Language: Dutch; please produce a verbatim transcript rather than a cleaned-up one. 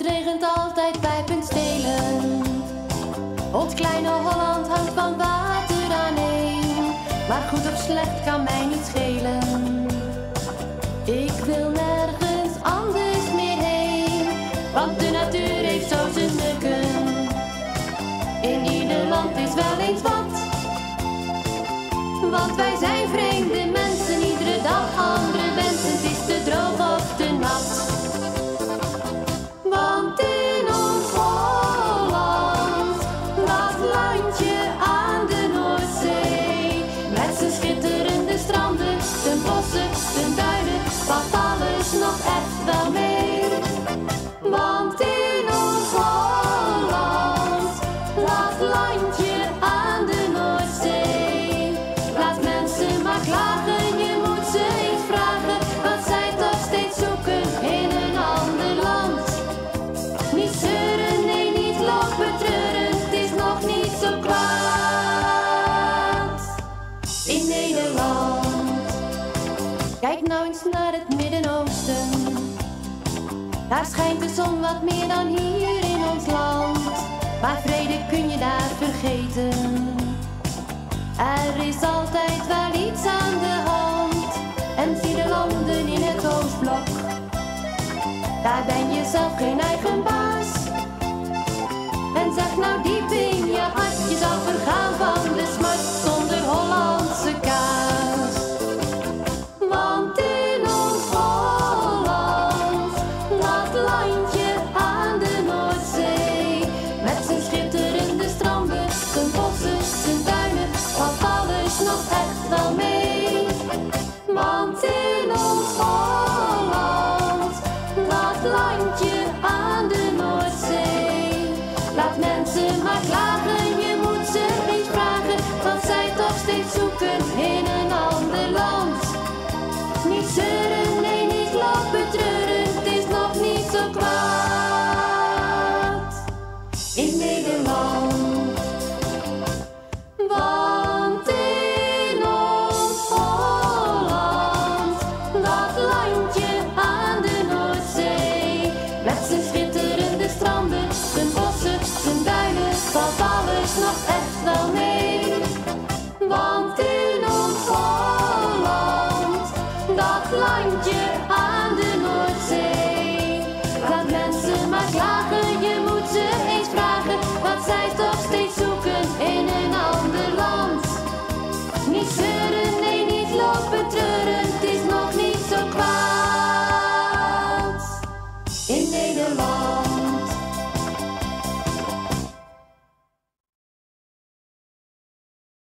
regent altijd pijpend stelen. Ons kleine Holland hangt van water aan één. Maar goed of slecht kan mij niet schelen. Ik wil nergens anders meer heen, want de natuur heeft zo zijn nukken. In ieder land is wel eens wat, want wij zijn vreemde mensen. Iedere dag andere mensen, het is te droog of te nat. Want in ons Holland, dat landje aan de Noordzee, met zijn schitterende stranden, zijn bossen, zijn duinen, valt alles nog echt wel mee. Want in ons Holland, dat landje aan de Noordzee, laat mensen maar klagen, je moet ze eens vragen wat zij toch steeds zoeken in een ander land. Niet zeuren, nee, niet lopen treuren, het is nog niet zo kwaad in Nederland. Kijk nou eens naar het Midden-Oosten, daar schijnt de zon wat meer dan hier in ons land. Maar vrede kun je daar vergeten, er is altijd wel iets aan de hand. En zie de landen in het Oostblok, daar ben je zelf geen eigen baas. En zeg nou diep in je hart, je zou vergaan van de smart zonder Hollandse kaas. Want in ons Holland, dat landje aan de Noordzee, met zijn schitterende stranden, zijn bossen, zijn tuinen, valt alles nog echt wel mee. Want in ons Holland, dat landje aan de Noordzee, laat mensen maar klagen, je moet ze eens vragen wat zij toch steeds zoeken in een ander land. Niet zeuren, nee, niet lopen treuren, het is nog niet zo kwaad in Nederland.